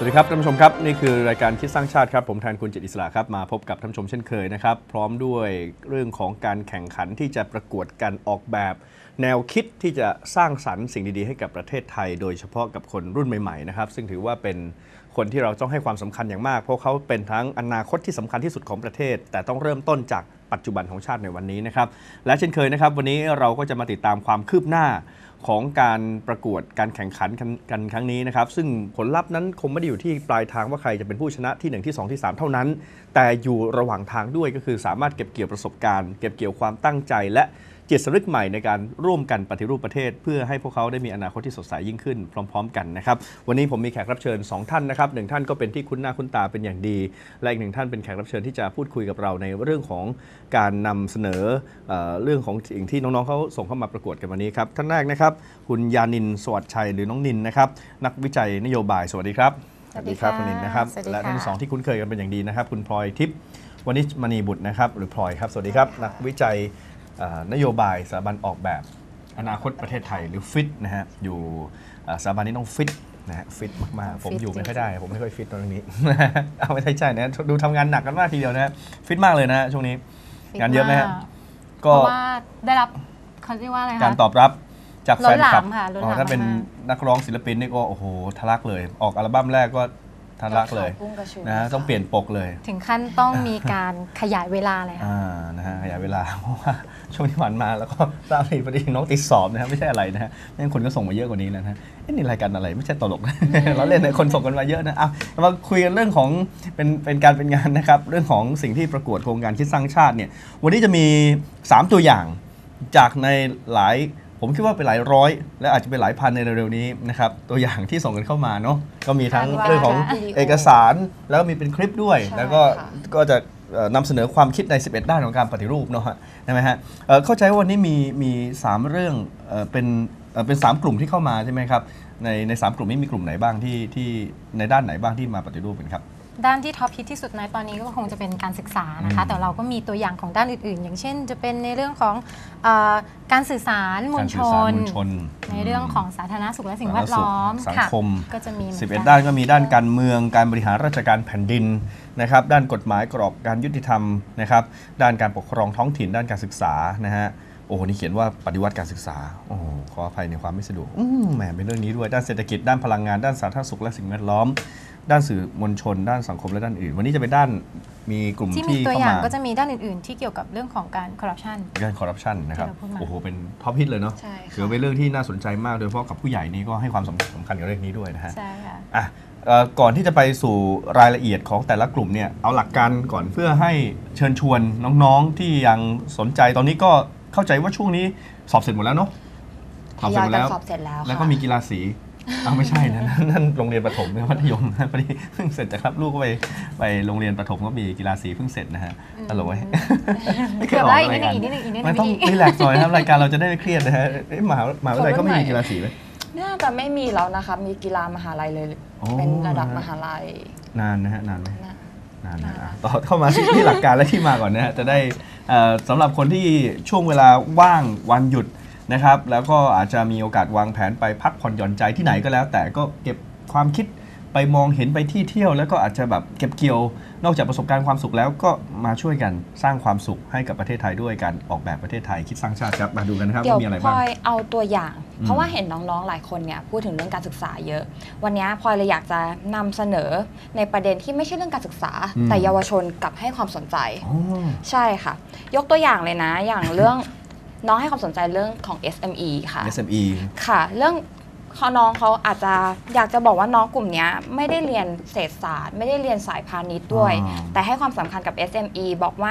ดีครับท่านผู้ชมครับนี่คือรายการคิดสร้างชาติครับผมแทนคุณจิตอิสระครับมาพบกับท่านผู้ชมเช่นเคยนะครับพร้อมด้วยเรื่องของการแข่งขันที่จะประกวดการออกแบบแนวคิดที่จะสร้างสรรค์สิ่งดีๆให้กับประเทศไทยโดยเฉพาะกับคนรุ่นใหม่ๆนะครับซึ่งถือว่าเป็นคนที่เราต้องให้ความสำคัญอย่างมากเพราะเขาเป็นทั้งอนาคตที่สำคัญที่สุดของประเทศแต่ต้องเริ่มต้นจากปัจจุบันของชาติในวันนี้นะครับและเช่นเคยนะครับวันนี้เราก็จะมาติดตามความคืบหน้าของการประกวดการแข่งขันกันครั้งนี้นะครับซึ่งผลลัพธ์นั้นคงไม่ได้อยู่ที่ปลายทางว่าใครจะเป็นผู้ชนะที่1ที่2ที่3เท่านั้นแต่อยู่ระหว่างทางด้วยก็คือสามารถเก็บเกี่ยวประสบการณ์เก็บเกี่ยวความตั้งใจและจิตสำนึกใหม่ในการร่วมกันปฏิรูปประเทศเพื่อให้พวกเขาได้มีอนาคตที่สดใสยิ่งขึ้นพร้อมๆกันนะครับวันนี้ผมมีแขกรับเชิญ2ท่านนะครับ1ท่านก็เป็นที่คุ้นหน้าคุ้นตาเป็นอย่างดีและอีก1ท่านเป็นแขกรับเชิญที่จะพูดคุยกับเราในเรื่องของการนำเสนอเรื่องของสิ่งที่น้องๆเขาส่งเข้ามาประกวดกันวันนี้ครับท่านแรกนะครับคุณยานินสวัสดิ์ชัยหรือน้องนินนะครับนักวิจัยนโยบายสวัสดีครับสวัสดีครับคุณนินนะครับและท่านที่2ที่คุ้นเคยกันเป็นอย่างดีนะครับคุณพลอยทิพย์วณิชมณีบุตรนะครับหรือพลอยครับสวัสดีครับนักวิจัยนโยบายสถาบันออกแบบอนาคตประเทศไทยหรือฟิตนะฮะอยู่สถาบันนี้ต้องฟิตนะฮะฟิตมากๆผมอยู่ไม่ค่อยได้ผมไม่ค่อยฟิตตรงนี้เอาไม่ใช่นะดูทำงานหนักกันมากทีเดียวนะฟิตมากเลยนะช่วงนี้งานเยอะไหมฮะก็เพราะว่าได้รับเขาเรียกว่าอะไรคะการตอบรับจากแฟนคลับถ้าเป็นนักร้องศิลปินนี่ก็โอ้โหทะลักเลยออกอัลบั้มแรกก็ทะลักเลยนะต้องเปลี่ยนปกเลยถึงขั้นต้องมีการขยายเวลาเลยนะฮะขยายเวลาเพราะว่าช่วงที่ผ่านมาแล้วก็ทราบพอดีน้องติดสอบนะฮะไม่ใช่อะไรนะฮะนั่นคนก็ส่งมาเยอะกว่านี้แล้วนะนี่รายการอะไรไม่ใช่ตลกเราเล่นในคนส่งกันมาเยอะนะมาคุยกันเรื่องของเป็นการเป็นงานนะครับเรื่องของสิ่งที่ประกวดโครงการคิดสร้างชาติเนี่ยวันนี้จะมี3ตัวอย่างจากในหลายผมคิดว่าเป็นหลายร้อยและอาจจะเป็นหลายพันในเร็วๆนี้นะครับตัวอย่างที่ส่งกันเข้ามาเนาะก็มีทั้งเรื่องของเอกสารแล้วก็มีเป็นคลิปด้วยแล้วก็จะนำเสนอความคิดใน11ด้านของการปฏิรูปเนาะใช่ไหมฮะเข้าใจว่าวันนี้มี3เรื่องเป็น3กลุ่มที่เข้ามาใช่ไหมครับใน3กลุ่มนี้มีกลุ่มไหนบ้างที่ในด้านไหนบ้างที่มาปฏิรูปกันครับด้านที่ท็อปฮิตที่สุดในตอนนี้ก็คงจะเป็นการศึกษานะคะแต่เราก็มีตัวอย่างของด้านอื่นๆอย่างเช่นจะเป็นในเรื่องของการสื่อสารมวลชนในเรื่องของสาธารณสุขและสิ่งแวดล้อมสังคมก็จะมี 11ด้านก็มีด้านการเมืองการบริหารราชการแผ่นดินนะครับด้านกฎหมายกรอบการยุติธรรมนะครับด้านการปกครองท้องถิ่นด้านการศึกษานะฮะโอ้โหนี่เขียนว่าปฏิวัติการศึกษาโอ้โหขออภัยในความไม่สะดวกแหมเป็นเรื่องนี้ด้วยด้านเศรษฐกิจด้านพลังงานด้านสาธารณสุขและสิ่งแวดล้อมด้านสื่อมวลชนด้านสังคมและด้านอื่นวันนี้จะเป็นด้านมีกลุ่มที่ตัวอย่างก็จะมีด้านอื่นๆที่เกี่ยวกับเรื่องของการคอร์รัปชันนะครับโอ้โหเป็นท็อปฮิตเลยเนาะถือเป็นเรื่องที่น่าสนใจมากโดยเฉพาะกับผู้ใหญ่นี้ก็ให้ความสำคัญกับเรื่องนี้ด้วยนะฮะใช่ค่ะก่อนที่จะไปสู่รายละเอียดของแต่ละกลุ่มเนี่ยเอาหลักการก่อนเพื่อให้เชิญชวนน้องๆที่ยังสนใจตอนนี้ก็เข้าใจว่าช่วงนี้สอบเสร็จหมดแล้วเนาะสอบเสร็จหมดแล้วแล้วก็มีกีฬาสีไม่ใช่นะนั่นโรงเรียนประถมมัธยมพอดีเพิ่งเสร็จจากครับลูกก็ไปโรงเรียนประถมก็มีกีฬาสีเพิ่งเสร็จนะฮะตลกไว้ไม่เคยออกอะไรกันมันต้องรีแลกซ์หน่อยครับรายการเราจะได้ไม่เครียดนะฮะมหาวิทยาลัยก็ไม่มีกีฬาสีเลยน่าจะไม่มีแล้วนะคะมีกีฬามหาลัยเลยเป็นระดับมหาลัยนานนะฮะนานไหมนานต่อเข้ามาที่หลักการและที่มาก่อนนะฮะจะได้สำหรับคนที่ช่วงเวลาว่างวันหยุดนะครับแล้วก็อาจจะมีโอกาสวางแผนไปพักผ่อนหย่อนใจที่ไหนก็แล้วแต่ก็เก็บความคิดไปมองเห็นไปที่เที่ยวแล้วก็อาจจะแบบเก็บเกี่ยวนอกจากประสบการณ์ความสุขแล้วก็มาช่วยกันสร้างความสุขให้กับประเทศไทยด้วยการออกแบบประเทศไทยคิดสร้างชาติครับมาดูกันนะครับว่ามีอะไรบ้างเดี๋ยวพลอยเอาตัวอย่างเพราะว่าเห็นน้องๆหลายคนเนี่ยพูดถึงเรื่องการศึกษาเยอะวันนี้พลอยเลยอยากจะนำเสนอในประเด็นที่ไม่ใช่เรื่องการศึกษาแต่เยาวชนกลับให้ความสนใจใช่ค่ะยกตัวอย่างเลยนะอย่างเรื่องน้องให้ความสนใจเรื่องของ SME ค่ะ SME ค่ะเรื่องน้องเขาอาจจะอยากจะบอกว่าน้องกลุ่มนี้ไม่ได้เรียนเศรษฐศาสตร์ไม่ได้เรียนสายพาณิชย์ด้วยแต่ให้ความสำคัญกับ SME บอกว่า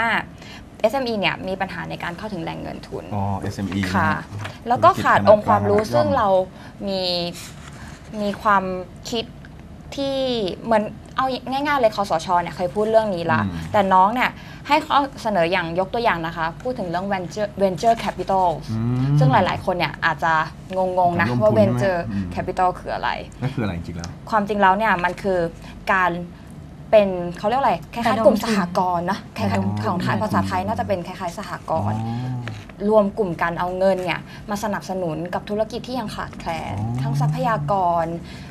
SME เนี่ยมีปัญหาในการเข้าถึงแหล่งเงินทุน SME ค่ะแล้วก็ขาดองค์ความรู้ซึ่งเรามีความคิดที่เหมือนเอาง่ายๆเลยคสช.เนี่ยเคยพูดเรื่องนี้ละแต่น้องเนี่ยให้เขาเสนออย่างยกตัวอย่างนะคะพูดถึงเรื่อง venture capital ซึ่งหลายๆคนเนี่ยอาจจะงงๆนะว่า venture capital คืออะไรนั่นคืออะไรจริงๆแล้วความจริงแล้วเนี่ยมันคือการเป็นเขาเรียกอะไรคล้ายๆกลุ่มสหกรณ์นะคล้ายๆของไทยภาษาไทยน่าจะเป็นคล้ายๆสหกรณ์รวมกลุ่มกันเอาเงินเนี่ยมาสนับสนุนกับธุรกิจที่ยังขาดแคลนทั้งทรัพยากร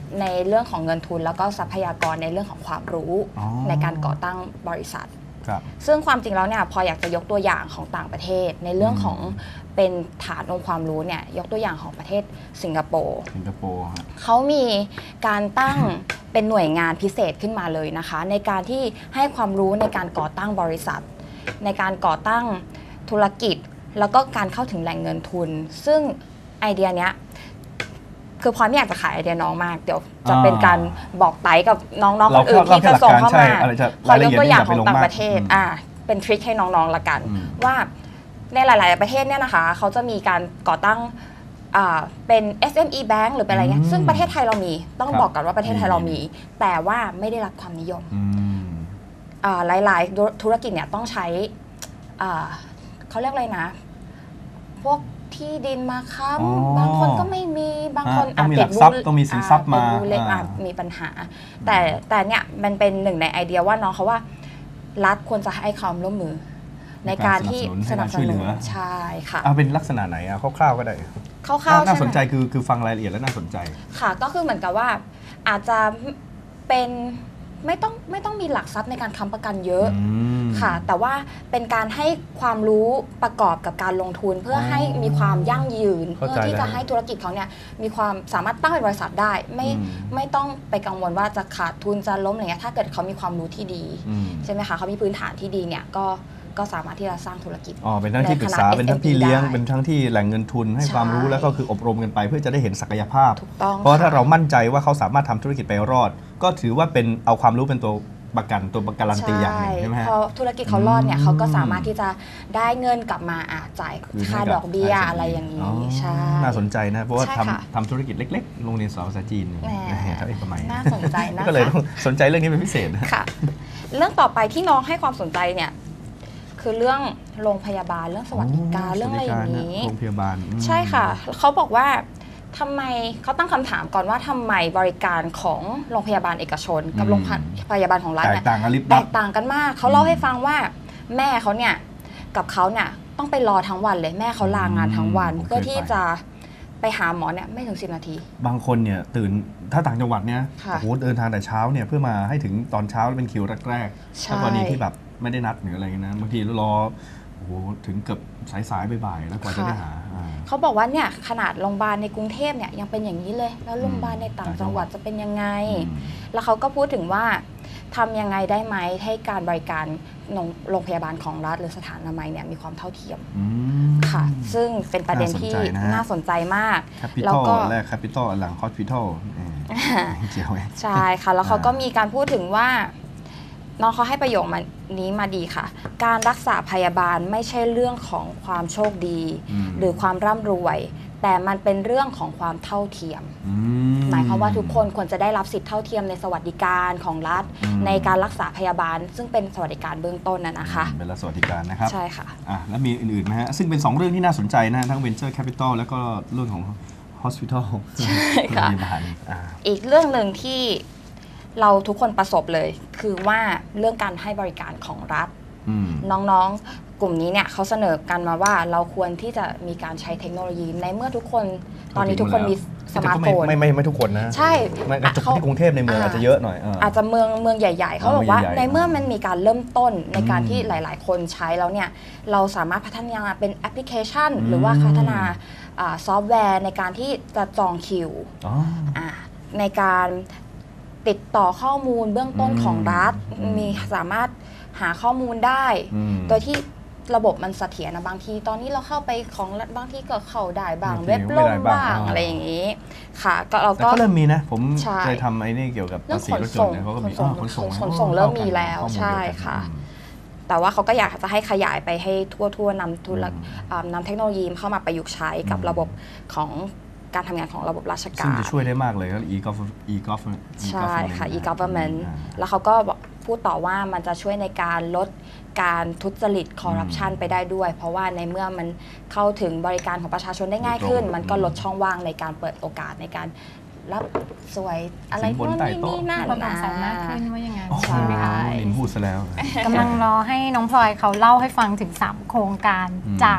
ในเรื่องของเงินทุนแล้วก็ทรัพยากรในเรื่องของความรู้ในการก่อตั้งบริษัทซึ่งความจริงแล้วเนี่ยพออยากจะยกตัวอย่างของต่างประเทศในเรื่องของเป็นฐานองค์ความรู้เนี่ยยกตัวอย่างของประเทศสิงคโปร์เขามีการตั้งเป็นหน่วยงานพิเศษขึ้นมาเลยนะคะในการที่ให้ความรู้ในการก่อตั้งบริษัทในการก่อตั้งธุรกิจแล้วก็การเข้าถึงแหล่งเงินทุนซึ่งไอเดียเนี้ยคือพลอยไม่อยากจะขายไอเดียน้องมากเดี๋ยวจะเป็นการบอกไต่กับน้องๆคนอื่นที่จะส่งเข้ามาพอยกตัวอย่างของต่างประเทศเป็นทริคให้น้องๆละกันว่าในหลายๆประเทศเนี่ยนะคะเขาจะมีการก่อตั้งเป็น SME Bank หรือเป็นอะไรเงี้ยซึ่งประเทศไทยเรามีต้องบอกก่อนว่าประเทศไทยเรามีแต่ว่าไม่ได้รับความนิยมหลายๆธุรกิจเนี่ยต้องใช้เขาเรียกอะไรนะพวกที่ดินมาค้ำบางคนก็ไม่มีบางคนต้องมีหลักทรัพย์ต้องมีสินทรัพย์มามีปัญหาแต่เนี่ยมันเป็นหนึ่งในไอเดียว่าน้องเขาว่ารัฐควรจะให้ความร่วมมือในการที่สนับสนุนใช่ค่ะเป็นลักษณะไหนคร่าวๆก็ได้คร่าวๆน่าสนใจคือฟังรายละเอียดแล้วน่าสนใจค่ะก็คือเหมือนกับว่าอาจจะเป็นไม่ต้องมีหลักทรัพย์ในการค้ำประกันเยอะค่ะแต่ว่าเป็นการให้ความรู้ประกอบกับการลงทุนเพื่อให้มีความยั่งยืนเพื่อที่จะให้ธุรกิจเขาเนี่ยมีความสามารถตั้งเป็นบริษัทได้ไม่ต้องไปกังวลว่าจะขาดทุนจะล้มอะไรเงี้ยถ้าเกิดเขามีความรู้ที่ดีใช่ไหมคะเขามีพื้นฐานที่ดีเนี่ยก็สามารถที่จะสร้างธุรกิจเป็นทั้งที่ปรึกษาเป็นทั้งพี่เลี้ยงเป็นทั้งที่แหล่งเงินทุนให้ความรู้แล้วก็คืออบรมกันไปเพื่อจะได้เห็นศักยภาพเพราะถ้าเรามั่นใจว่าเขาสามารถทำธุรกิจไปรอดก็ถือว่าเป็นเอาความรู้เป็นตัวประการันตีอย่างหนึ่งใช่ไหมพอธุรกิจเขารอดเนี่ยเขาก็สามารถที่จะได้เงินกลับมาจ่ายค่าดอกเบี้ยอะไรอย่างนี้ใช่น่าสนใจนะเพราะว่าทำธุรกิจเล็กๆโรงเรียนสอนภาษาจีนเท่าเอกมัยน่าสนใจนะก็เลยต้องสนใจเรื่องนี้เป็นพิเศษค่ะเรื่องต่อไปที่น้องให้ความสนใจเนี่ยคือเรื่องโรงพยาบาลเรื่องสวัสดิการเรื่องอะไรอย่างนี้โรงพยาบาลใช่ค่ะเขาบอกว่าทำไมเขาตั้งคำถามก่อนว่าทำไมบริการของโรงพยาบาลเอกชนกับโรงพยาบาลของรัฐเนี่ยแตกต่างกันมากเขาเล่าให้ฟังว่าแม่เขาเนี่ยกับเขาเนี่ยต้องไปรอทั้งวันเลยแม่เขาลางานทั้งวันเพื่อที่จะไปหาหมอเนี่ยไม่ถึง10 นาทีบางคนเนี่ยตื่นถ้าต่างจังหวัดเนี่ยโอ้โหเดินทางแต่เช้าเนี่ยเพื่อมาให้ถึงตอนเช้าเป็นคิวแรกๆถ้ากรณีที่แบบไม่ได้นัดหรืออะไรนะบางทีรอโอ้โหถึงเกือบสายๆบ่ายๆแล้วกว่าจะได้หาเขาบอกว่าเนี่ยขนาดโรงพยาบาลในกรุงเทพเนี่ยยังเป็นอย่างนี้เลยแล้วโรงพยาบาลในต่างจังหวัดจะเป็นยังไงแล้วเขาก็พูดถึงว่าทำยังไงได้ไหมให้การบริการโรงพยาบาลของรัฐหรือสถานอนามัยเนี่ยมีความเท่าเทียมค่ะซึ่งเป็นประเด็นที่น่าสนใจมากแล้วก็แรก Capital หลัง Hospital ใช่ค่ะแล้วเขาก็มีการพูดถึงว่าน้องเขาให้ประโยคนี้มาดีค่ะการรักษาพยาบาลไม่ใช่เรื่องของความโชคดีหรือความร่ำรวยแต่มันเป็นเรื่องของความเท่าเทียมหมายความว่าทุกคนควรจะได้รับสิทธิเท่าเทียมในสวัสดิการของรัฐในการรักษาพยาบาลซึ่งเป็นสวัสดิการเบื้องต้นนะคะเป็นสวัสดิการนะครับใช่ค่ะแล้วมีอื่นๆไหมฮะซึ่งเป็น2เรื่องที่น่าสนใจนะทั้ง Venture Capital แล้วก็เรื่องของ Hospital ใช่ค่ะอีกเรื่องหนึ่งที่เราทุกคนประสบเลยคือว่าเรื่องการให้บริการของรัฐน้องๆกลุ่มนี้เนี่ยเขาเสนอกันมาว่าเราควรที่จะมีการใช้เทคโนโลยีในเมื่อทุกคนตอนนี้ทุกคนมีสมาร์ทโฟนไม่ทุกคนนะใช่ที่กรุงเทพในเมืองอาจจะเยอะหน่อยอาจจะเมืองใหญ่ๆเขาบอกว่าในเมื่อมันมีการเริ่มต้นในการที่หลายๆคนใช้แล้วเนี่ยเราสามารถพัฒนาเป็นแอปพลิเคชันหรือว่าพัฒนาซอฟต์แวร์ในการที่จะจองคิวในการติดต่อข้อมูลเบื้องต้นของรัฐมีสามารถหาข้อมูลได้โดยที่ระบบมันเสถียรนะบางทีตอนนี้เราเข้าไปของรัฐบางทีก็เข้าได้บ้างเว็บล่มบ้างอะไรอย่างนี้ค่ะก็เราก็เริ่มมีนะผมเคยทำไอ้นี่เกี่ยวกับภาษีรถยนต์เขาก็มีขนส่งเริ่มมีแล้วใช่ค่ะแต่ว่าเขาก็อยากจะให้ขยายไปให้ทั่วนำเทคโนโลยีเข้ามาประยุกต์ใช้กับระบบของการทำงานของระบบราชการซึ่งจะช่วยได้มากเลยก็ e-government ใช่ค่ะ e-government แล้วเขาก็พูดต่อว่ามันจะช่วยในการลดการทุจริตคอร์รัปชันไปได้ด้วยเพราะว่าในเมื่อมันเข้าถึงบริการของประชาชนได้ง่ายขึ้นมันก็ลดช่องว่างในการเปิดโอกาสในการรับสวยอะไรพวกนี้นั่นนะมากขึ้นว่ายังไงใช่ไหมคะเห็นพูดซะแล้วกำลังรอให้น้องพลอยเขาเล่าให้ฟังถึง3โครงการจาก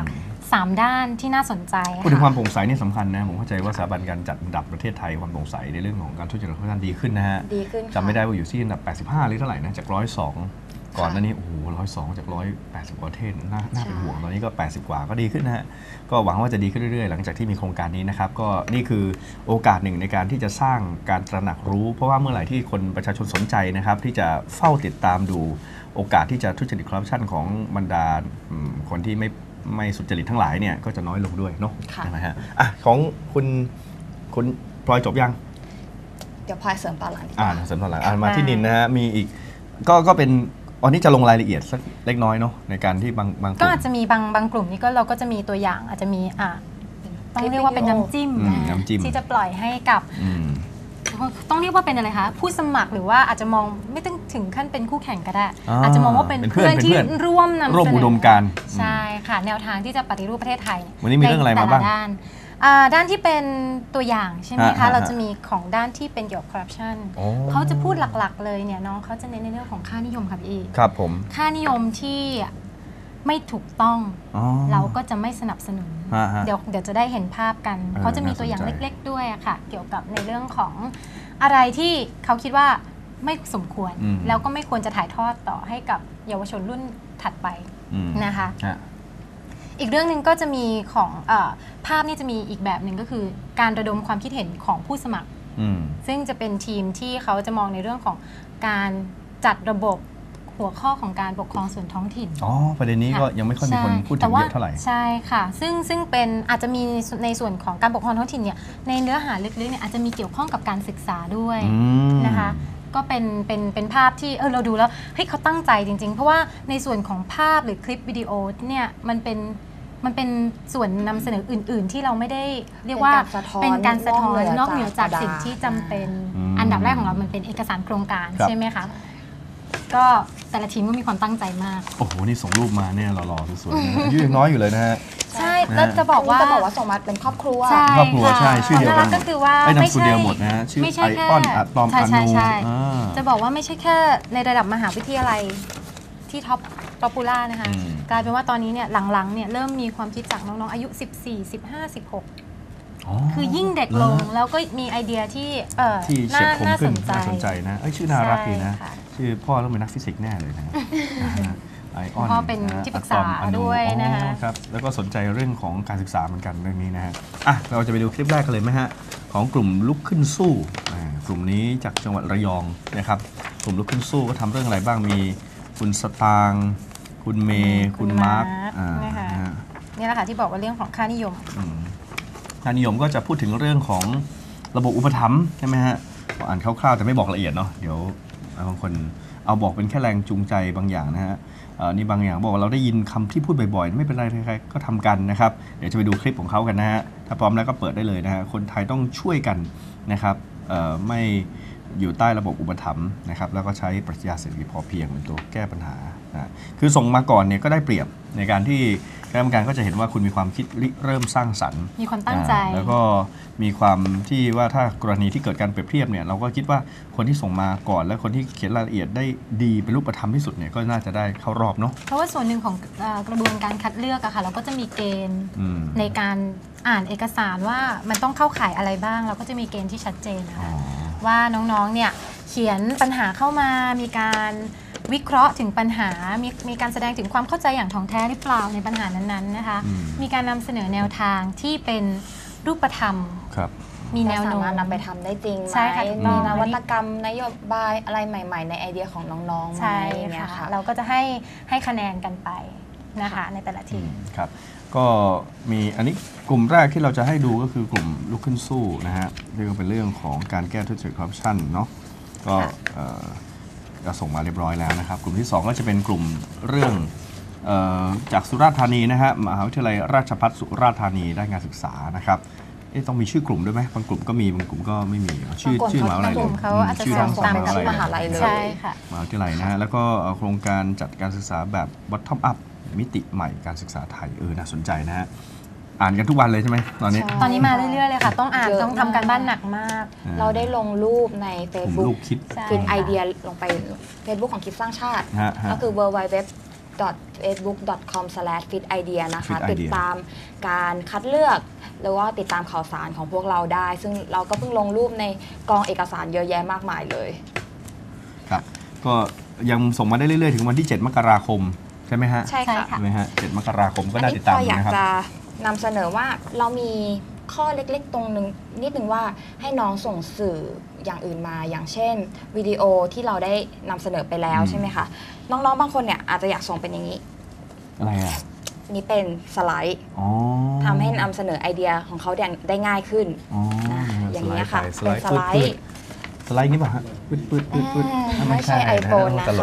3 ด้านที่น่าสนใจพูดถึงค่ะความโปร่งใสนี่สำคัญนะผมเข้าใจว่าสถาบันการจัดอันดับประเทศไทยความโปร่งใสในเรื่องของการทุจริตคอร์รัปชันดีขึ้นนะฮะดีขึ้นค่ะจำไม่ได้ว่าอยู่ที่อันดับ 85 หรือเท่าไหร่นะจาก 102 ก่อนหน้านี้โอ้โห102 จาก 180 กว่าประเทศน่าเป็นห่วงตอนนี้ก็ 80 กว่าก็ดีขึ้นนะฮะก็หวังว่าจะดีขึ้นเรื่อยๆหลังจากที่มีโครงการนี้นะครับก็นี่คือโอกาสหนึ่งในการที่จะสร้างการตระหนักรู้ เพราะว่าเมื่อไหร่ที่คนประชาชนสนใจนะครับที่จะเฝ้าติดตามดูโอกาสที่จะทุจริตคอร์รัปชันของบรรดาคนที่ไม่สุจริตทั้งหลายเนี่ยก็จะน้อยลงด้วยเนาะค่ะใช่ไหมฮะอ่ะของคุณพลอยจบยังเดี๋ยวพลอยเสริมตอนหลังดีกว่าเสริมตอนหลังมาที่นินนะฮะมีอีกก็เป็นวันนี้จะลงรายละเอียดสักเล็กน้อยเนาะในการที่บางก็อาจจะมีบางกลุ่มนี้ก็เราก็จะมีตัวอย่างอาจจะมีต้องเรียกว่าเป็นน้ำจิ้มนะน้ำจิ้มที่จะปล่อยให้กับ ต้องเรียกว่าเป็นอะไรคะผู้สมัครหรือว่าอาจจะมองไม่ต้องถึงขั้นเป็นคู่แข่งก็ได้ อาจจะมองว่าเป็นเพื่อนที่ร่วมนำเสนอร่วมอุดมการณ์ใช่ค่ะแนวทางที่จะปฏิรูปประเทศไทยวันนี้มีเรื่องอะไรมาบ้างในแต่ละด้านที่เป็นตัวอย่างใช่ไหมคะเราจะมีของด้านที่เป็นเกี่ยวกับคอร์รัปชันเขาจะพูดหลักๆเลยเนี่ยน้องเขาจะเน้นในเรื่องของค่านิยมค่ะพี่ครับผมค่านิยมที่ไม่ถูกต้องเราก็จะไม่สนับสนุนเดี๋ยวจะได้เห็นภาพกันเขาจะมีตัวอย่างเล็กๆด้วยอะค่ะเกี่ยวกับในเรื่องของอะไรที่เขาคิดว่าไม่สมควรแล้วก็ไม่ควรจะถ่ายทอดต่อให้กับเยาวชนรุ่นถัดไปนะคะอีกเรื่องหนึ่งก็จะมีของภาพนี่จะมีอีกแบบหนึ่งก็คือการระดมความคิดเห็นของผู้สมัครซึ่งจะเป็นทีมที่เขาจะมองในเรื่องของการจัดระบบหัวข้อของการปกครองส่วนท้องถิ่นประเด็นนี้ก็ยังไม่ค่อยมีคนพูดถึงเยอะเท่าไหร่ใช่ค่ะซึ่งเป็นอาจจะมีในส่วนของการปกครองท้องถิ่นเนี่ยในเนื้อหาลึกๆเนี่ยอาจจะมีเกี่ยวข้องกับการศึกษาด้วยนะคะก็เป็นภาพที่เราดูแล้วเฮ้ยเขาตั้งใจจริงๆเพราะว่าในส่วนของภาพหรือคลิปวิดีโอเนี่ยมันเป็นส่วนนำเสนออื่นๆที่เราไม่ได้เรียกว่าเป็นการสะท้อนนอกเหนือจากสิ่งที่จำเป็นอันดับแรกของเรามันเป็นเอกสารโครงการใช่ไหมคะก็แต่ละทีมก็มีความตั้งใจมากโอ้โหนี่ส่งรูปมาเนี่ยหล่อๆสวยๆอายุยังน้อยอยู่เลยนะฮะใช่แล้วจะบอกว่าส่งมาเป็นครอบครัวครอบครัวใช่ชื่อเดียวกันก็คือว่าไม่ใช่เดียวหมดนะฮะชื่อไอออนอะตอมอนูจะบอกว่าไม่ใช่แค่ในระดับมหาวิทยาลัยที่ท็อปป๊อปปูล่านะคะกลายเป็นว่าตอนนี้เนี่ยหลังๆเนี่ยเริ่มมีความคิดจากน้องๆอายุ14 15 16คือยิ่งเด็กลงแล้วก็มีไอเดียที่เฉียบคมขึ้นน่าสนใจนะชื่อน่ารักดีนะชื่อพ่อต้องเป็นนักฟิสิกส์แน่เลยนะไอออนพ่อเป็นที่ปรึกษาด้วยนะคะครับแล้วก็สนใจเรื่องของการศึกษาเหมือนกันเรื่องนี้นะฮะเราจะไปดูคลิปแรกกันเลยไหมฮะของกลุ่มลุกขึ้นสู้กลุ่มนี้จากจังหวัดระยองนะครับกลุ่มลุกขึ้นสู้ก็ทำเรื่องอะไรบ้างมีคุณสตางค์คุณเมย์คุณมาร์คนี่แหละค่ะที่บอกว่าเรื่องของค่านิยมค่านิยมก็จะพูดถึงเรื่องของระบบอุปถัมภ์ใช่ไหมฮะอ่านคร่าวๆแต่ไม่บอกละเอียดเนาะเดี๋ยวบางคนเอาบอกเป็นแค่แรงจูงใจบางอย่างนะฮะนี่บางอย่างบอกว่าเราได้ยินคำที่พูดบ่อยๆไม่เป็นไรใครๆก็ทำกันนะครับเดี๋ยวจะไปดูคลิปของเขากันนะฮะถ้าพร้อมแล้วก็เปิดได้เลยนะฮะคนไทยต้องช่วยกันนะครับไม่อยู่ใต้ระบบอุปถัมภ์นะครับแล้วก็ใช้ปรัชญาเศรษฐกิจพอเพียงเป็นตัวแก้ปัญหาคือส่งมาก่อนเนี่ยก็ได้เปรียบในการที่คณะกรรมการก็จะเห็นว่าคุณมีความคิดเริ่มสร้างสรรค์มีความตั้งใจแล้วก็มีความที่ว่าถ้ากรณีที่เกิดการเปรียบเทียบเนี่ยเราก็คิดว่าคนที่ส่งมาก่อนและคนที่เขียนรายละเอียดได้ดีเป็นรูปธรรมที่สุดเนี่ยก็น่าจะได้เข้ารอบเนาะเพราะว่าส่วนหนึ่งของกระบวนการคัดเลือกอะค่ะเราก็จะมีเกณฑ์ในการอ่านเอกสารว่ามันต้องเข้าข่ายอะไรบ้างเราก็จะมีเกณฑ์ที่ชัดเจนนะคะว่าน้องๆเนี่ยเขียนปัญหาเข้ามามีการวิเคราะห์ถึงปัญหามีการแสดงถึงความเข้าใจอย่างถ่องแท้หรือเปล่าในปัญหานั้นๆนะคะมีการนำเสนอแนวทางที่เป็นรูปธรรมมีแนวโน้มนำไปทำได้จริงไหมมีนวัตกรรมนโยบายอะไรใหม่ๆในไอเดียของน้องๆไหมเนี่ยค่ะเราก็จะให้คะแนนกันไปนะคะในแต่ละทีมครับก็มีอันนี้กลุ่มแรกที่เราจะให้ดูก็คือกลุ่มลุกขึ้นสู้นะฮะนี่ก็เป็นเรื่องของการแก้ทุจริตคอร์รัปชันเนาะก็ส่งมาเรียบร้อยแล้วนะครับกลุ่มที่2ก็จะเป็นกลุ่มเรื่องจากสุราษฎร์ธานีนะฮะมหาวิทยาลัยราชภัฏสุราษฎร์ธานีด้านการศึกษานะครับต้องมีชื่อกลุ่มด้วยไหมบางกลุ่มก็มีบางกลุ่มก็ไม่มีชื่อมหาวิทยาลัยเลยชื่อทางตามมหาลัยเลยใช่ค่ะมหาวิทยาลัยนะฮะแล้วก็โครงการจัดการศึกษาแบบ bottom up มิติใหม่การศึกษาไทยน่าสนใจนะฮะอ่านกันทุกวันเลยใช่ไหมตอนนี้มาเรื่อยๆเลยค่ะต้องอ่านต้องทำการบ้านหนักมากเราได้ลงรูปใน Facebook คิดไอเดียลงไป Facebook ของคิดสร้างชาติก็คือ www www.facebook.com/fitidea นะคะ Fit Idea ติดตามการคัดเลือกหรือว่าติดตามข่าวสารของพวกเราได้ ซึ่งเราก็เพิ่งลงรูปในกองเอกสารเยอะแยะมากมายเลยครับก็ยังส่งมาได้เรื่อยๆถึงวันที่ 7 มกราคมใช่ไหมฮะใช่ค่ะใช่ไหมฮะ 7 มกราคมก็น่าติดตามอันนี้พออยากนะครับจะนำเสนอว่าเรามีข้อเล็กๆตรงนึงนิดนึงว่าให้น้องส่งสื่ออย่างอื่นมาอย่างเช่นวิดีโอที่เราได้นำเสนอไปแล้วใช่ไหมคะน้องๆบางคนเนี่ยอาจจะอยากส่งเป็นอย่างนี้อะไรอ่ะนี่เป็นสไลด์อ๋อทำให้นำเสนอไอเดียของเขาได้ง่ายขึ้นอ๋ออย่างนี้ค่ะสเป็นไลด์สปืไลดด์สไลด์นี่ป่ะฮะปืดไม่ใช่ iPhone นะคะ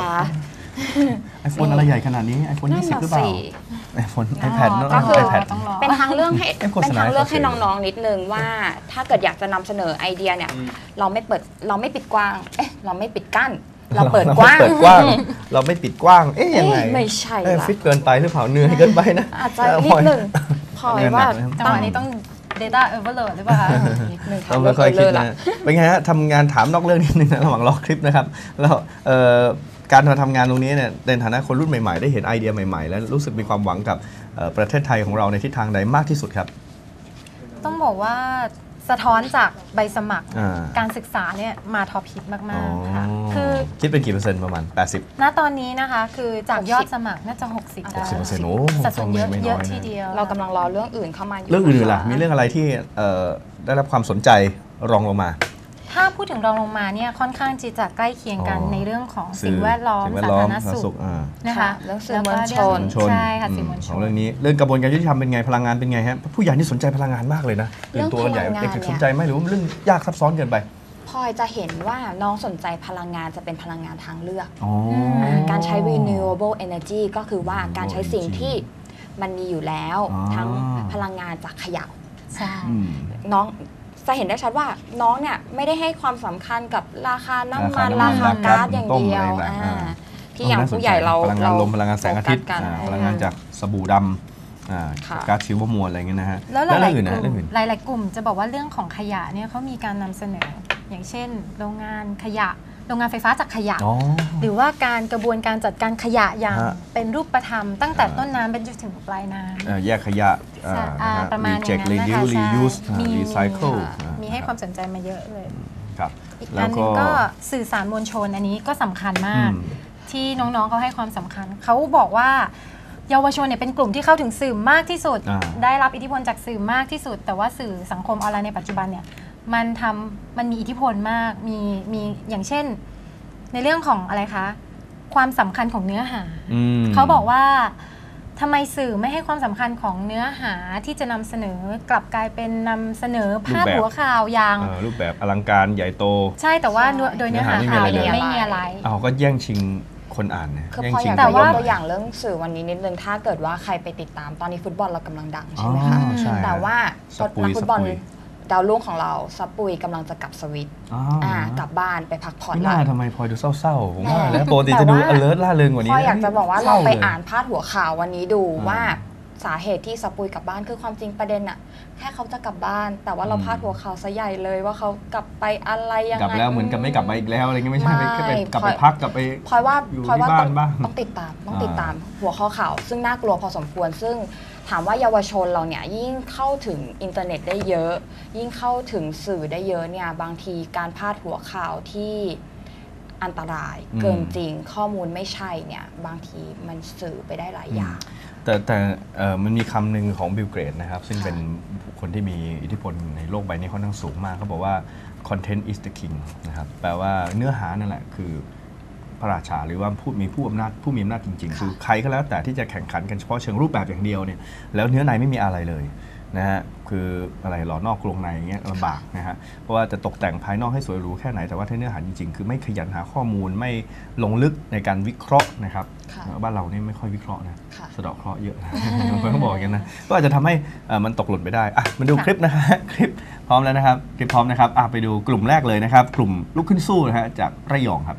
iPhone อะไรใหญ่ขนาดนี้ iPhone นั่น 20 น่ะหรือเปล่าสิ iPhone iPad เนอะก็คือ iPad ต้องรอเป็นทางเลือกให้โฆษเป็นณาทางเลือกให้ให้เขาน้องๆนิดนึงว่าถ้าเกิดอยากจะนำเสนอไอเดียเนี่ยเราไม่ปิดกว้างเราไม่ปิดกั้น เราเปิดกว้างเปิดกว้าง เราไม่ปิดกว้าง เอ๊ะยังไงไม่ใช่เอ๊ะละฟิตเกินไปหรือเปล่าเหนื่อยเกินไปนะอาจจะนิดนึงพอว่าจังหวะนี้ต้อง data overload หรือเปล่าคะนิดนึงค่ะเราไม่ค่อยคิดเริ่มนะเป็นไงฮะทำงานถามนอกเรื่องนิดนึงนะระหว่างรอคลิปนะครับแล้วการมาทำงานตรงนี้เนี่ยในฐานะคนรุ่นใหม่ๆได้เห็นไอเดียใหม่ๆ แล้วรู้สึกมีความหวังกับประเทศไทยของเราในทิศทางใดมากที่สุดครับต้องบอกว่าสะท้อนจากใบสมัครอ่าการศึกษาเนี่ยมาท็อปฮิตมาก ๆ ค่ะ คือคิดเป็นกี่เปอร์เซ็นต์ประมาณ 80 ณตอนนี้นะคะคือจากยอดสมัครน่าจะ 60ได้ 60%โอ้สัดส่วนเยอะไม่น้อยนะเยอะทีเดียวเรากำลังรอเรื่องอื่นเข้ามาอยู่เรื่องอื่นๆล่ะมีเรื่องอะไรที่ได้รับความสนใจรองลงมาถ้าพูดถึงรองลงมาเนี่ยค่อนข้างที่จะใกล้เคียงกันอ๋อในเรื่องของสื่สิ่งอแวดล้อมสิ่งแวดสาล้อธาม รณสาธารณสุสุขขนะคะเรื่องสื่อมวลชนใช่ค่ะสื่อมวลชของนเรื่องนี้เรื่องกระบวนการยุติธรรมเป็นไงพลังงานเป็นไงฮะผู้ใหญ่นี่สนใจพลังงานมากเลยนะตื่นตัวกันใหญ่เรื่องพลังงานเด็กเนี่ยสนใจไหมหรือว่าเรื่องยากซับซ้อนเกินไปพลอยจะเห็นว่าน้องสนใจพลังงานจะเป็นพลังงานทางเลือกอ๋อการใช้ renewable energy ก็คือว่าการใช้สิ่งที่มันมีอยู่แล้วอ๋อทั้งพลังงานจากขยะใช่อืมน้องจะเห็นได้ชัดว่าน้องเนี่ยไม่ได้ให้ความสำคัญกับราคาน้ำมันราราคาคาน้ำมันก๊าซอย่างต้มเดียวอะไรต่างๆที่อย่างผู้ใหญ่เราพลังงานลมพลังงานแสงอาทิตย์โฟกัสกันพลังงานจากสบู่ดำค่ะก๊าซชีวมวลอะไรเงี้ยนะฮะแล้วหเรื่ลายองอื่นๆนะกเรื่ลุ่องมอื่นหลายๆกลุ่มจะบอกว่าเรื่องของขยะเนี่ยเขามีการนำเสนอ อย่างเช่น โรงงานขยะโรงงานไฟฟ้าจากขยะอ๋อหรือว่าการกระบวนการจัดการขยะอย่างฮะเป็นรูปธรรม ตั้งแต่ต้นน้ำเป็นจนถึงปลายน้ำแยกขยะใช่ประมาณอย่างนั้นรีนะคะรียูสใช่รีไซเคิลมีให้ความสนใจมาเยอะเลยครับอีกแล้อัวนหนึงก็สื่อสารมวลชนอันนี้ก็สำคัญมาก ที่น้องๆเขาให้ความสำคัญ เขาบอกว่าเยาวชนเนี่ยเป็นกลุ่มที่เข้าถึงสื่อมากที่สุด ได้รับอิทธิพลจากสื่อมากที่สุด แต่ว่าสื่อสังคมออนไลน์ในปัจจุบันเนี่ยมันมีอิทธิพลมากมีอย่างเช่น ในเรื่องของอะไรคะความสำคัญของเนื้อหา เขาบอกว่าทำไมสื่อไม่ให้ความสำคัญของเนื้อหาที่จะนำเสนอกลับกลายเป็นนำเสนอพาดหัวข่าวอย่างรูปแบบอลังการใหญ่โตใช่แต่ว่าโดยเนื้อหาข่าวเนี่ยไม่มีอะไรก็แย่งชิงคนอ่านนะคือแย่งพออชิงยากแต่จะยว่ากตัวอย่างเรื่องสื่อวันนี้นิดนึงถ้าเกิดว่าใครไปติดตามตอนนี้ฟุตบอลเรากำลังดังใช่ไหมคะใช่แต่ว่าสปุยนักฟุตบอลสปุยดาวรุ่งของเราซับปุยกำลังจะกลับสวิต กลับบ้านไปพักผ่อนไม่ละน่าทำไมพลอยดูเศร้าๆผมว่าแล้วปกติจะดู alert ล่าเริงกว่านี้พออยากจะบอกว่าศเราไปลยอ่านพาดหัวข่าววันนี้ดูอ่าว่าสาเหตุที่ซับปุยกลับบ้านคือความจริงประเด็นอะแค่เขาจะกลับบ้าน แต่ว่าเราพาดหัวข่าวซะใหญ่เลยว่าเขากลับไปอะไรยังไงกลับแล้วเหมือนกับไม่กลับมาอีกแล้วอะไรเงี้ยไม่ใช่ไม่แค่ไปกลับไปพักกลับไปพลอยว่าอยู่พลอยว่าที่บ้าต้อน งบ้างต้องติดตามหัวข้อข่าว ซึ่งน่ากลัวพอสมควร ซึ่งถามว่าเยาวชนเราเนี่ยยิ่งเข้าถึงอินเทอร์เน็ตได้เยอะ ยิ่งเข้าถึงสื่อได้เยอะเนี่ยบางทีการพาดหัวข่าวที่อันตรายเกินจริงข้อมูลไม่ใช่เนี่ยบางทีมันสื่อไปได้หลายอย่างแต่มันมีคำหนึ่งของบิลเกรดนะครับซึ่งเป็นคนที่มีอิทธิพลในโลกใบนี้ค่อนข้างสูงมากเขาบอกว่า content is the king นะครับแปลว่าเนื้อหานั่นแหละคือพระราชาหรือว่าผู้มีอำนาจจริงๆ คือใครก็แล้วแต่ที่จะแข่งขันกันเฉพาะเชิงรูปแบบอย่างเดียวเนี่ยแล้วเนื้อในไม่มีอะไรเลยนะฮะคืออะไรหล่อนอกกลวงในอย่างเงี้ยลำบากนะฮะเพราะว่าจะตกแต่งภายนอกให้สวยหรูแค่ไหนแต่ว่าถ้าเนื้อหาจริงๆคือไม่ขยันหาข้อมูลไม่ลงลึกในการวิเคราะห์นะครับค่ะบ้านเรานี่ไม่ค่อยวิเคราะห์นะค่ะสะเดาะเคราะห์เยอะนะ บางคนก็บอกอย่างนั้นนะก็อาจจะทำให้มันตกหล่นไปได้อ่ะมาดูคลิปนะฮะ คลิปพร้อมแล้วนะครับคลิปพร้อมนะครับไปดูกลุ่มแรกเลยนะครับกลุ่มลุกขึ้นสู้นะฮะจากระยองครับ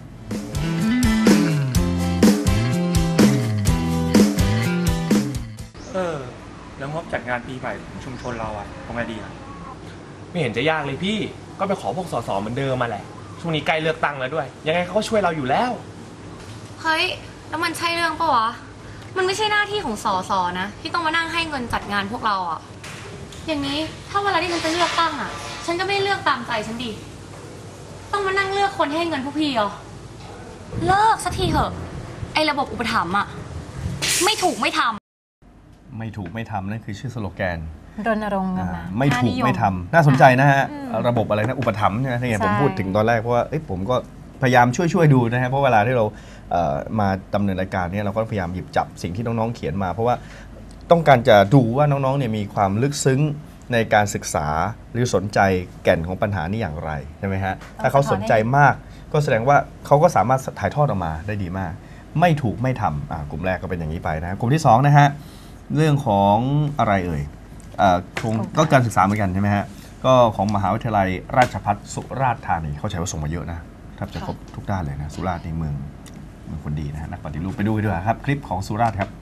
แล้วงบจัดงานปีใหม่ของชุมชนเราอะทำไงดีอะไม่เห็นจะยากเลยพี่ ก็ไปขอพวกสสเหมือนเดิมมาแหละ ช่วงนี้ใกล้เลือกตั้งแล้วด้วย ยังไงเขาก็ช่วยเราอยู่แล้วเฮ้ยแล้วมันใช่เรื่องปะวะมันไม่ใช่หน้าที่ของสสนะที่ต้องมานั่งให้เงินจัดงานพวกเราอะอย่างนี้ถ้าเวลาที่ฉันจะเลือกตั้งอะฉันก็ไม่เลือกตามใจฉันดิต้องมานั่งเลือกคนให้เงินพวกพี่เหรอเลิกสักทีเถอะไอ้ระบบอุปถัมภ์อะไม่ถูกไม่ทำไม่ถูกไม่ทำนั่นคือชื่อสโลแกนรณรงค์กันมาไม่ถูกไม่ทำน่าสนใจนะฮะระบบอะไรนะอุปถัมภ์ใช่ไหมที่ผมพูดถึงตอนแรกเพราะว่าผมก็พยายามช่วยดูนะฮะเพราะเวลาที่เรามาดำเนินรายการเนี่ยเราก็พยายามหยิบจับสิ่งที่น้องๆเขียนมาเพราะว่าต้องการจะดูว่าน้องๆเนี่ยมีความลึกซึ้งในการศึกษาหรือสนใจแก่นของปัญหานี้อย่างไรใช่ไหมฮะถ้าเขาสนใจมากก็แสดงว่าเขาก็สามารถถ่ายทอดออกมาได้ดีมากไม่ถูกไม่ทำกลุ่มแรกก็เป็นอย่างนี้ไปนะกลุ่มที่2นะฮะเรื่องของอะไรเอ่ยก็การศึกษาเหมือนกันใช่ไหมฮะก็ของมหาวิทยาลัยราชภัฏสุราษฎร์ธานีเขาใช้ว่าส่งมาเยอะนะแทบจะครบทุกด้านเลยนะสุราษฎร์ในเมืองคนดีนะฮะนักปฏิรูปไปดูด้วยครับคลิปของสุราษฎร์ครับ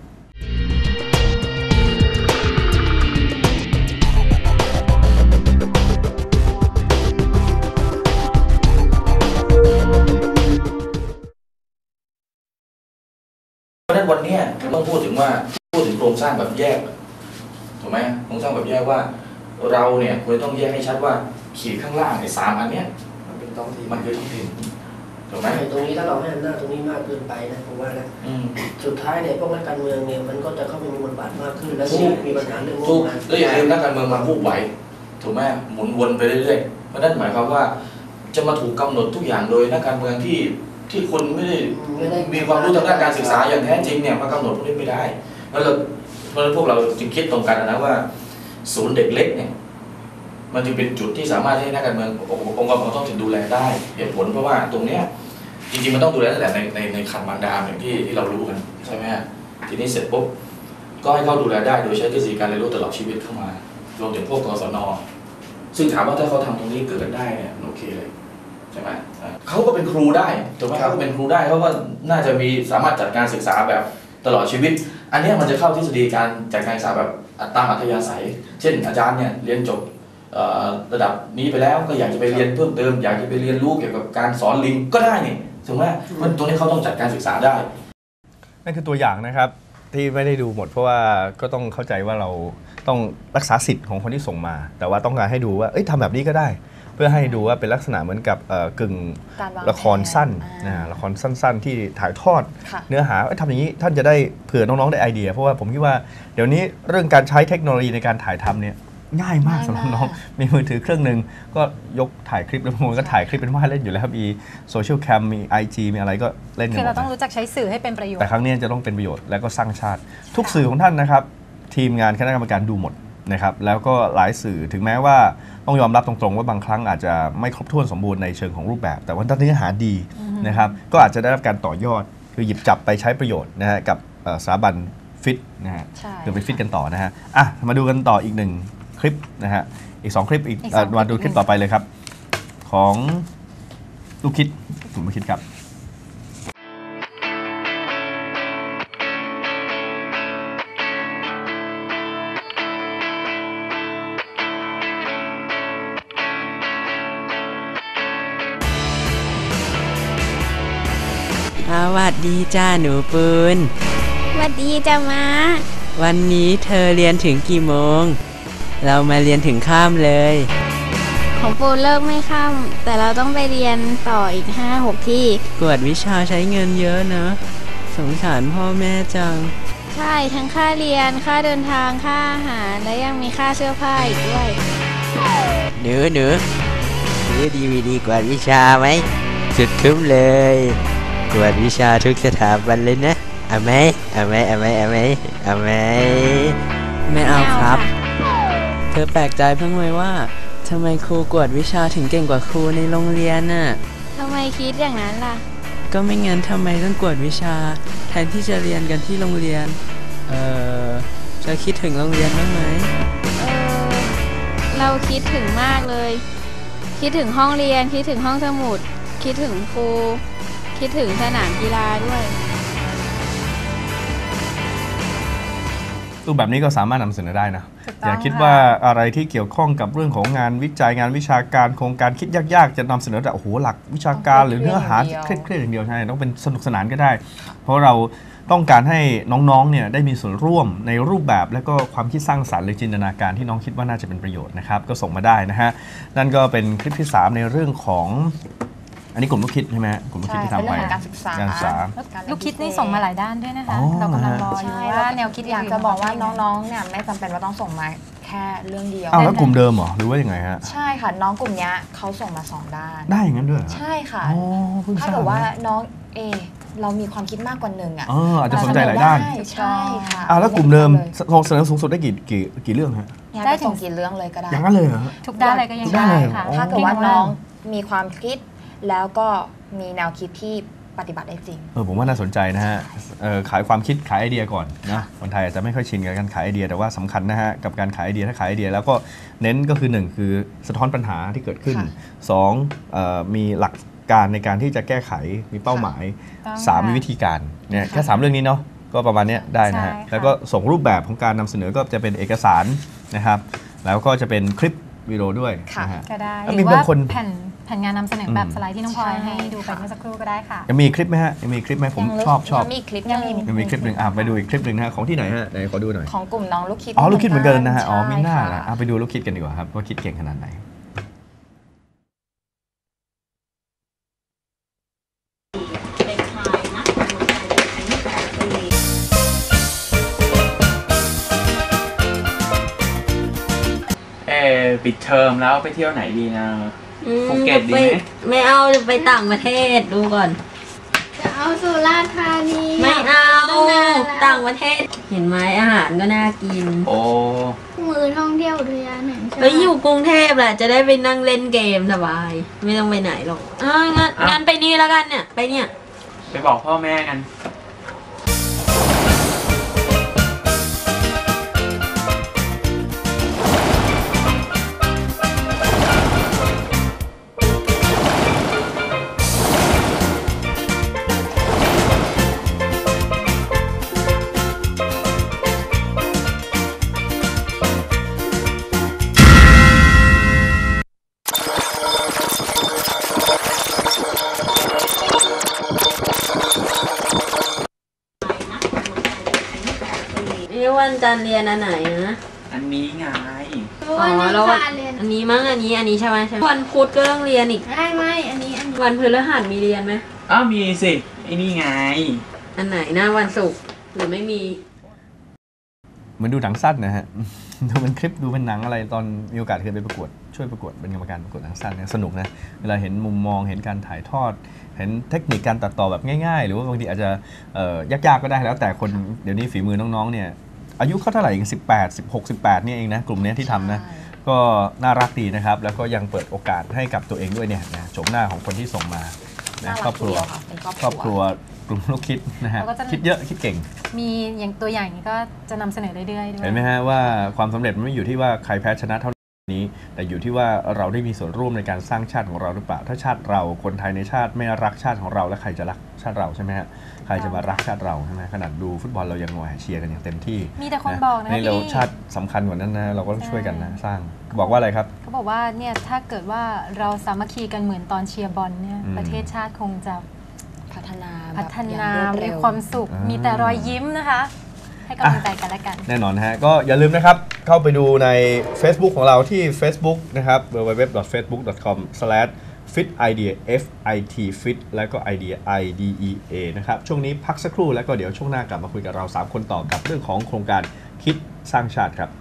เพราะฉะนั้นวันนี้ต้องพูดถึงโครงสร้างแบบแยกถูกไหมโครงสร้างแบบแยกว่าเราเนี่ยควรต้องแยกให้ชัดว่าขีดข้างล่างไอ้3 อันเนี้ยมันเป็นท้องถิ่นถูกไหมตรงนี้ถ้าเราให้อำนาจตรงนี้มากเกินไปนะผมว่านะสุดท้ายเนี่ยพวกนักการเมืองเนี่ยมันก็จะเข้าไปมีบทบาทมากขึ้นและมีปัญหาเรื่องงบประมาณแล้วอย่าลืมนักการเมืองมันวูบไหวถูกไหมหมุนวนไปเรื่อยๆเพราะนั่นหมายความว่าจะมาถูกกำหนดทุกอย่างโดยนักการเมืองที่คนไม่ได้มีความรู้ทางด้านการศึกษาอย่างแท้จริงเนี่ยมากำหนดพวกนี้ไม่ได้แล้วพวกเราจึงคิดตรงกันนะว่าศูนย์เด็กเล็กเนี่ยมันจึงเป็นจุดที่สามารถให้นักการเมืององค์กรของท้องถิ่นดูแลได้เหตุผลเพราะว่าตรงเนี้ยจริงๆมันต้องดูแลตั้งแต่ในคันมารดาอย่างที่เรารู้กันใช่ไหมฮะทีนี้เสร็จปุ๊บก็ให้เขาดูแลได้โดยใช้ทฤษฎีการเรียนรู้ตลอดชีวิตเข้ามารวมถึงพวกกศน.ซึ่งถามว่าถ้าเขาทำตรงนี้เกิดได้เนี่ยโอเคเลยใช่ไหมเขาก็เป็นครูได้ถูกไหมเขาเป็นครูได้เขาก็น่าจะมีสามารถจัดการศึกษาแบบตลอดชีวิตอันนี้มันจะเข้าทฤษฎีการจัดการศึกษาแบบตามอัธยาศัยเช่นอาจารย์เนี่ยเรียนจบระดับนี้ไปแล้วก็อยากจะไปเรียนเพิ่มเติมอยากจะไปเรียนรู้เกี่ยวกับการสอนลิงก็ได้นี่ถูกไหมมันตรงนี้เขาต้องจัดการศึกษาได้นั่นคือตัวอย่างนะครับที่ไม่ได้ดูหมดเพราะว่าก็ต้องเข้าใจว่าเราต้องรักษาสิทธิ์ของคนที่ส่งมาแต่ว่าต้องการให้ดูว่าทำแบบนี้ก็ได้เพื่อให้ดูว่าเป็นลักษณะเหมือนกับกึ่งละครสั้นละครสั้นๆที่ถ่ายทอดเนื้อหาทำอย่างนี้ท่านจะได้เผื่อน้องๆได้ไอเดียเพราะว่าผมคิดว่าเดี๋ยวนี้เรื่องการใช้เทคโนโลยีในการถ่ายทำเนี่ยง่ายมากสำหรับน้องมีมือถือเครื่องหนึ่งก็ยกถ่ายคลิปแล้วบางคนก็ถ่ายคลิปเป็นว่าเล่นอยู่แล้วมีโซเชียลแคมมี IG มีอะไรก็เล่นกันหมดคือเราต้องรู้จักใช้สื่อให้เป็นประโยชน์แต่ครั้งนี้จะต้องเป็นประโยชน์และก็สร้างชาติทุกสื่อของท่านนะครับทีมงานคณะกรรมการดูหมดนะครับแล้วก็หลายสื่อถึงแม้ว่าต้องยอมรับตรงๆว่าบางครั้งอาจจะไม่ครบถ้วนสมบูรณ์ในเชิงของรูปแบบแต่ว่าถ้าเนื้อหาดีนะครับก็อาจจะได้รับการต่อยอดคือหยิบจับไปใช้ประโยชน์นะฮะกับสถาบันฟิตนะฮะเดี๋ยวไปฟิตกันต่อนะฮะมาดูกันต่ออีกหนึ่งคลิปนะฮะอีก2คลิปมาดูคลิปต่อไปเลยครับของลูกคิดกลุ่มลูกคิดครับสวัสดีจ้าหนูปืนสวัสดีจ้าม้าวันนี้เธอเรียนถึงกี่โมงเรามาเรียนถึงค่ำเลยของปูเลิกไม่ค่ำแต่เราต้องไปเรียนต่ออีก 5-6 ที่กวดวิชาใช้เงินเยอะนะสงสารพ่อแม่จังใช่ทั้งค่าเรียนค่าเดินทางค่าอาหารและยังมีค่าเสื้อผ้าอีกด้วยหนูซื้อ DVD กวดวิชาไหมสุดคุ้มเลยกวดวิชาทุกสถาบันเลยนะเอาไหมไม่เอาครับเธอแปลกใจบ้างไหมว่าทำไมครูกวดวิชาถึงเก่งกว่าครูในโรงเรียนน่ะทำไมคิดอย่างนั้นล่ะก็ไม่งั้นทำไมต้องกวดวิชาแทนที่จะเรียนกันที่โรงเรียนจะคิดถึงโรงเรียนบ้างไหมเราคิดถึงมากเลยคิดถึงห้องเรียนคิดถึงห้องสมุดคิดถึงครูคิดถึงสนามกีฬาด้วยลรูปแบบนี้ก็สามารถนำเสนอได้นะถูกต้องอย่าคิดว่าอะไรที่เกี่ยวข้องกับเรื่องของงานวิจัยงานวิชาการโครงการคิดยากๆจะนำเสนอแต่โอ้โหหลักวิชาการหรือเนื้อหาเครียดๆอย่างเดียวใช่ต้องเป็นสนุกสนานก็ได้ เพราะเราต้องการให้น้องๆเนี่ยได้มีส่วนร่วมในรูปแบบและก็ความคิดสร้างสรรค์หรือจินตนาการที่น้องคิดว่าน่าจะเป็นประโยชน์นะครับก็ส่งมาได้นะฮะนั่นก็เป็นคลิปที่ 3 ในเรื่องของอันนี้กลุ่มลูกคิดใช่ไหมกลุ่มลูกคิดที่ทำไปการศึกษาลูกคิดนี่ส่งมาหลายด้านด้วยนะคะอ๋อเรากำลังรออยู่ใช่ว่าแนวคิดอยากจะบอกว่าน้องๆเนี่ยไม่จำเป็นว่าต้องส่งมาแค่เรื่องเดียวอ้าวแล้วกลุ่มเดิมเหรอหรือว่ายังไงฮะใช่ค่ะน้องกลุ่มเนี้ยเขาส่งมา2 ด้านได้อย่างนั้นด้วยเหรอใช่ค่ะอ๋อเพิ่งทถ้าราบเกิดว่านะน้องเรามีความคิดมากกว่าหนึ่งอ่ะอาจจะสนใจหลายด้านใช่ค่ะแล้วกลุ่มเดิมเสนอสูงสุดได้กี่เรื่องฮะอยากจะส่งกี่เรื่องเลยก็ได้อย่างนั้นเลยเหรอทุกด้านอะไรก็ยังทุกด้านได้เลยค่ะถ้าเกิดว่าน้องมีความคิดแล้วก็มีแนวคิดที่ปฏิบัติได้จริงผมว่าน่าสนใจนะฮะขายความคิดขายไอเดียก่อนนะคนไทยอาจจะไม่ค่อยชินกับการขายไอเดียแต่ว่าสำคัญนะฮะกับการขายไอเดียถ้าขายไอเดียแล้วก็เน้นก็คือ1คือสะท้อนปัญหาที่เกิดขึ้นค่ะ 2มีหลักการในการที่จะแก้ไขมีเป้าหมายต้องค่ะ 3มีวิธีการเนี่ยแค่3เรื่องนี้เนาะก็ประมาณเนี้ยได้นะฮะใช่ค่ะแล้วก็ส่งรูปแบบของการนำเสนอก็จะเป็นเอกสารนะครับแล้วก็จะเป็นคลิปวิดีโอด้วยนะฮะก็ได้แล้วหมีรือว่าบางคนแผ่นงานนำเสนอแบบสไลด์ที่น้องพลอยให้ดูไปเมื่อสักครู่ก็ได้ค่ะยังมีคลิปไหมฮะยังมีคลิปไหมผมชอบยังมีคลิปหนึ่งยังมีคลิปหนึ่งไปดูอีกคลิปหนึ่งนะฮะของที่ไหนฮะไหนขอดูหน่อยของกลุ่มน้องลูกคิดลูกคิดเหมือนกันนะฮะใช่มีหน้าค่ะละไปดูลูกคิดกันดีกว่าครับว่าคิดเก่งขนาดไหนปิดเทอมแล้วไปเที่ยวไหนดีนะภูเก็ตดีไหมไม่เอาจะไปต่างประเทศดูก่อนจะเอาสุราษฎร์ธานีไม่เอาตั้งนานแล้วต่างประเทศ เห็นไหมอาหารก็น่ากินโอ้มือท่องเที่ยวอุทยานแห่งชาติไปอยู่กรุงเทพแหละจะได้ไปนั่งเล่นเกมสบาย ไม่ต้องไปไหนหรอกงั้นไปนี่แล้วกันเนี่ยไปเนี่ยไปบอกพ่อแม่กันวันจันทร์เรียนอันไหนนะอันนี้ไงแล้วอันนี้มั้งอันนี้ใช่ไหมวันพุธก็ต้องเรียนอีกไม่อันนี้วันพฤหัสมีเรียนไหมอ้าวมีสิไอ้นี่ไงอันไหนนะวันศุกร์หรือไม่มีเหมือนดูหนังสั้นนะฮะ ดูเป็นคลิปดูเป็นหนังอะไรตอนมีโอกาสเคยไปประกวดช่วยประกวดเป็นกรรมการประกวดหนังสั้นเนี่ยสนุกนะเวลาเห็นมุมมองเห็นการถ่ายทอด เห็นเทคนิคการตัดต่อแบบง่ายๆ หรือว่าบางทีอาจจะยากๆก็ได้แล้วแต่คนเดี๋ยวนี้ฝีมือน้องๆเนี่ยอายุเขาเท่าไหร่เอง18 16 18เนี่ยเองนะกลุ่มนี้ที่ทำนะก็น่ารักดีนะครับแล้วก็ยังเปิดโอกาสให้กับตัวเองด้วยเนี่ยนะโฉมหน้าของคนที่ส่งมานะครอบครัวกลุ่มลูกคิดนะฮะคิดเยอะคิดเก่งมีอย่างตัวอย่างนี้ก็จะนำเสนอเรื่อยๆด้วยเห็นไหมฮะว่าความสำเร็จมันไม่อยู่ที่ว่าใครแพ้ชนะเท่านี้แต่อยู่ที่ว่าเราได้มีส่วนร่วมในการสร้างชาติของเราหรือเปล่าถ้าชาติเราคนไทยในชาติไม่รักชาติของเราแล้วใครจะรักชาติเราใช่ไหมฮะใครจะมารักชาติเราใช่ไหมขนาดดูฟุตบอลเรายังแหวเชียร์กันอย่างเต็มที่มีแต่คนบอกนะนี่เราพี่ชาติสำคัญกว่านั้นนะเราก็ต้องช่วยกันนะสร้างบอกว่าอะไรครับเขาบอกว่าเนี่ยถ้าเกิดว่าเราสามัคคีกันเหมือนตอนเชียร์บอลเนี่ยประเทศชาติคงจะพัฒนามีความสุขมีแต่รอยยิ้มนะคะ ให้กำลังใจกันและกันแน่นอนฮะก็อย่าลืมนะครับเข้าไปดูใน Facebook ของเราที่ Facebook นะครับ www.facebook.com/fitidea fit แล้วก็ idea idea นะครับช่วงนี้พักสักครู่แล้วก็เดี๋ยวช่วงหน้ากลับมาคุยกับเรา3คนต่อกับเรื่องของโครงการคิดสร้างชาติครับ